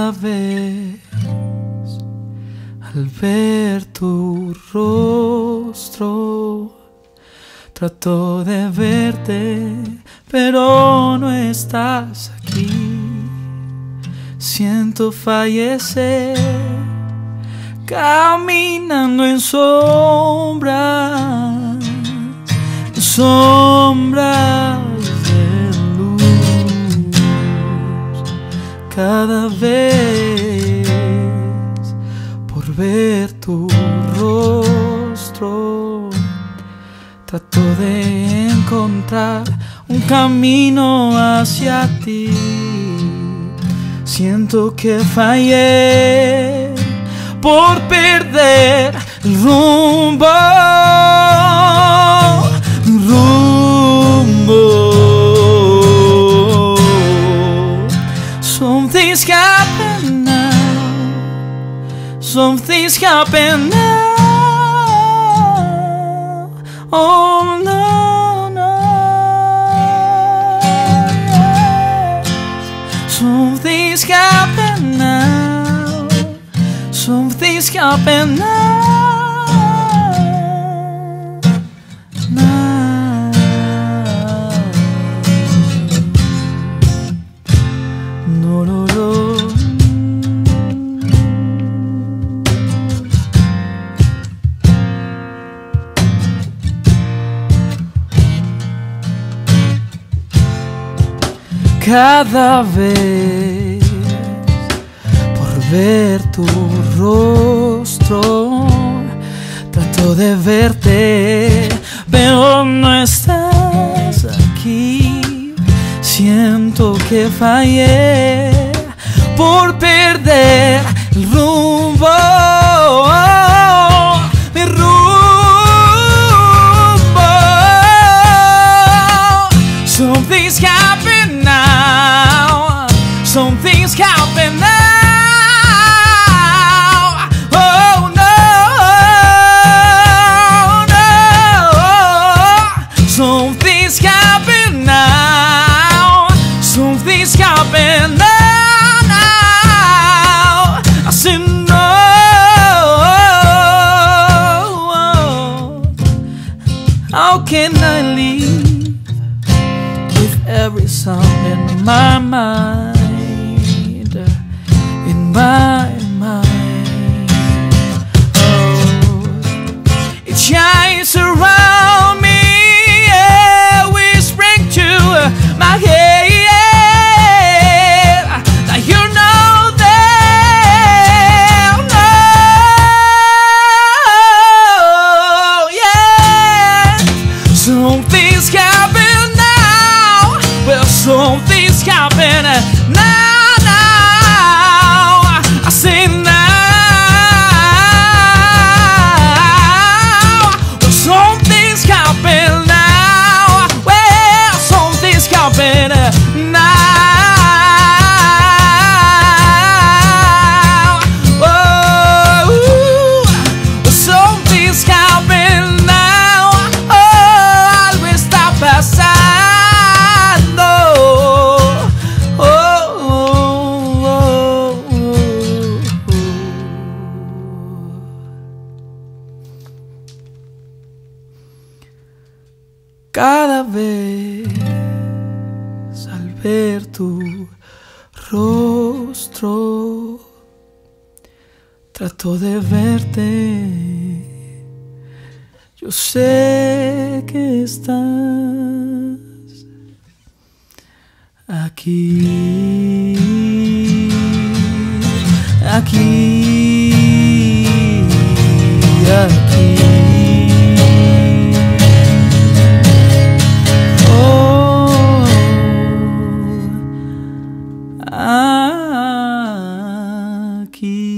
Cada vez al ver tu rostro, trato de verte, pero no estás aquí. Siento fallecer, caminando en sombras, sombras de luz. Cada vez por ver tu rostro, trato de encontrar un camino hacia ti. Siento que fallé por perder el rumbo, mi rumbo. Something's happened now, something's happened now. Oh no, no. Something's happened now, something's happened now. No, no, no. Cada vez por ver tu rostro, trato de verte, pero no estás aquí. Siento que fallé por perder el rumbo, mi rumbo. Something's happened now, something's happened now. Oh no, no. Something's happened now, something's happened now. I said no. How can I leave with every sound in my mind, in my mind? Oh, it shines around me, yeah, whispering to my head that you're not there, no, yeah. Something's happened now, well, something's happened now, now. I say now, well, something's happened now, well, something's happened now. Oh, something's happened now. Oh, algo está pasando. Oh, oh, oh, oh. Cada vez al ver tu rostro, trato de verte. Yo sé que estás aquí, aquí, aquí. Oh, aquí.